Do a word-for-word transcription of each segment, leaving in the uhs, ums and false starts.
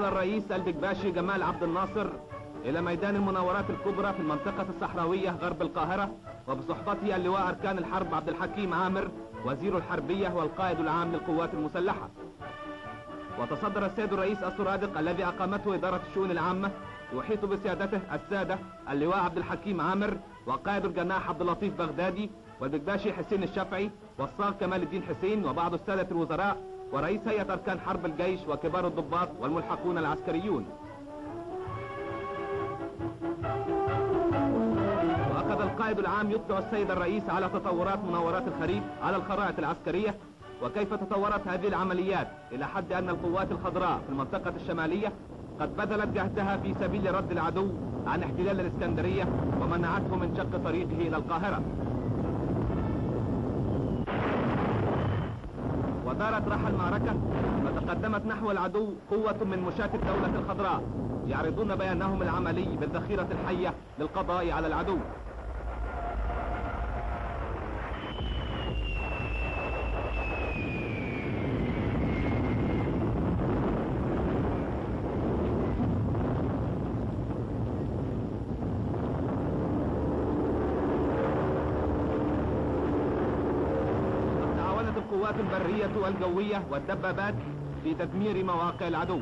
وصل الرئيس البكباشي جمال عبد الناصر إلى ميدان المناورات الكبرى في المنطقة الصحراوية غرب القاهرة، وبصحبته اللواء أركان الحرب عبد الحكيم عامر وزير الحربية والقائد العام للقوات المسلحة. وتصدر السيد الرئيس السرادق الذي أقامته إدارة الشؤون العامة يحيط بسيادته السادة اللواء عبد الحكيم عامر وقائد الجناح عبد اللطيف بغدادي والبكباشي حسين الشافعي والصاغ كمال الدين حسين وبعض السادة الوزراء ورئيس هيئة أركان حرب الجيش وكبار الضباط والملحقون العسكريون. وأخذ القائد العام يطلع السيد الرئيس على تطورات مناورات الخريف على الخرائط العسكرية وكيف تطورت هذه العمليات إلى حد أن القوات الخضراء في المنطقة الشمالية قد بذلت جهدها في سبيل رد العدو عن احتلال الإسكندرية ومنعته من شق طريقه إلى القاهرة. ودارت رحى المعركة فتقدمت نحو العدو قوة من مشاة الدولة الخضراء يعرضون بيانهم العملي بالذخيرة الحية للقضاء على العدو. القوات البرية والجوية والدبابات في تدمير مواقع العدو.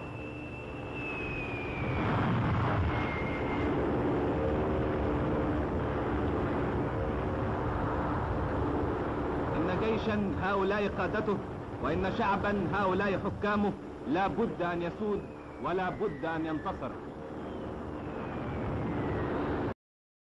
إن جيشا هؤلاء قادته وإن شعبا هؤلاء حكامه لا بد أن يسود ولا بد أن ينتصر.